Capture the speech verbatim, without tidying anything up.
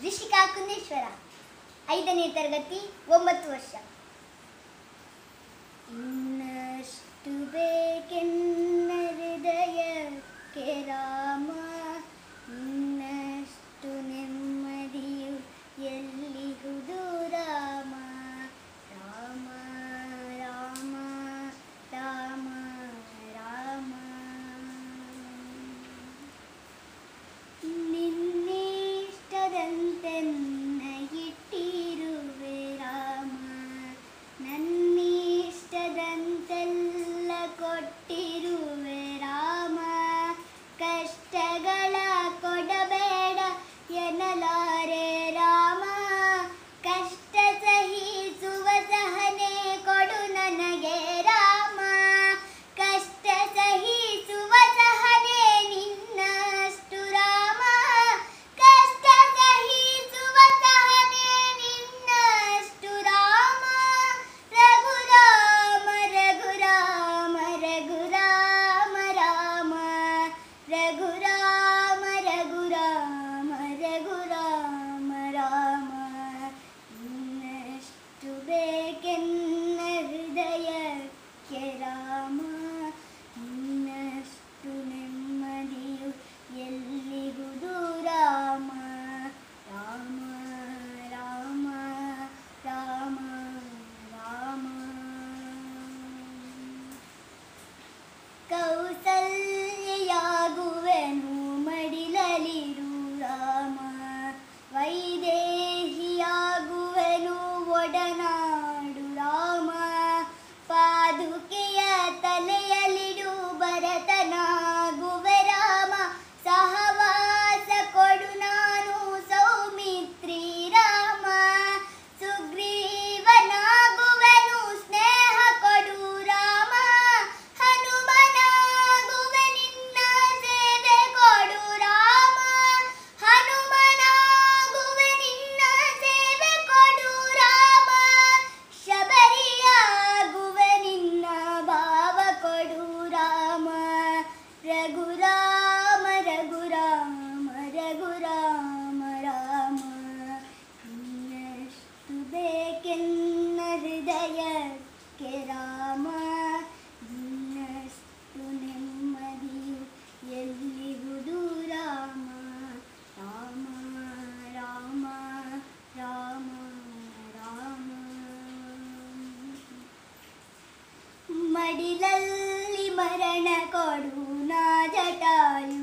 ರಿಷಿಕಾ ಕುಂದೇಶ್ವರ, ಐದನೇ ತರಗತಿ, ಒಂಬತ್ತು ವರ್ಷ. ಇನ್ನಷ್ಟು ಬೇಕೆನ್ನ ಹೃದಯಕ್ಕೆ ರಾಮ, ಇನ್ನಷ್ಟು ನೆಮ್ಮದಿಯು ಎಲ್ಲಿಹುದು ರಾಮ. ರಾಮ ರಾಮ ರಾಮ ರಾಮ. ನಿನ್ನಿಷ್ಟದಂತೆನ್ನ ಇಟ್ಟಿರುವೆ ರಾಮ, ನನ್ನಿಷ್ಟದಂತೆಲ್ಲ ಕೊಟ್ಟಿರುವೆ ರಾಮ. ಕಷ್ಟಗಳ ಕೊಡಬೇಡ ಎನ್ನಲಾರೆ ರಾಮ, ಕಷ್ಟ ಸಹಿಸುವ ಸಹನೆ ಕೊಡು ನನಗೆ ರಾಮ. ಕಷ್ಟ ಸಹಿಸುವ ಸಹನೆ ನಿನ್ನಷ್ಟು ರಾಮ, ಕಷ್ಟ ಸಹಿಸುವ ಸಹನೆ ನಿನ್ನಷ್ಟು ರಾಮ. ರಘುರಾಮ ರಘುರಾಮ ರಘುರಾಮ ರಾಮ, ರಘುರಾಮ ರಘುರಾಮ ರಘುರಾಮ ರಾಮ. ಇನ್ನಷ್ಟು ಬೇಕೆನ್ನ ಹೃದಯಕ್ಕೆ ರಾಮ, ಇನ್ನಷ್ಟು ನೆಮ್ಮದಿಯು ಎಲ್ಲಿಹುದು ರಾಮ. ರಾಮ ರಾಮ ರಾಮ ರಾಮ. ಕೌಸಲ್ಯಾಗುವೆನು ಮಡಿಲಲಿರು ರಾಮ, ವೈದೇಹಿಯಾಗುವೆನು ಒಡನಾಡು ರಾಮ. ಪಾದುಕೆಯ ತಲೆಯಲಿಡು ಭರತನಾಗುವೆ ರಾಮ, ಸಹವಾಸ ಕೊಡು ನಾನು ಸೌಮಿತ್ರಿ ರಾಮ. ಸುಗ್ರೀವನಾಗುವೆನು ಸ್ನೇಹ ಕೊಡು ರಾಮ, ಹನುಮನಾಗುವೆ ನಿನ್ನ ಸೇವೆ ಕೊಡು ರಾಮ. ಹನುಮನಾಗುವೆ ನಿನ್ನ ಸೇವೆ ಕೊಡು ರಾಮ, ಶಬರಿಯಾಗುವೆ ನಿನ್ನ ಭಾವ ಕೊಡು ರಾಮ. ರಘುರಾಮ ರಘುರಾಮ ರಘುರಾಮ ರಾಮ. ಇನ್ನಷ್ಟು ಬೇಕೆನ್ನ ಹೃದಯಕ್ಕೆ ರಾಮ, ಇನ್ನಷ್ಟು ನೆಮ್ಮದಿಯು ಎಲ್ಲಿಹುದು ರಾಮ. ರಾಮ ರಾಮ ರಾಮ ರಾಮ. ಮಡಿಲಲ್ಲಿ ಮರಣ ಕೊಡು ನಾ ಜಟಾಯು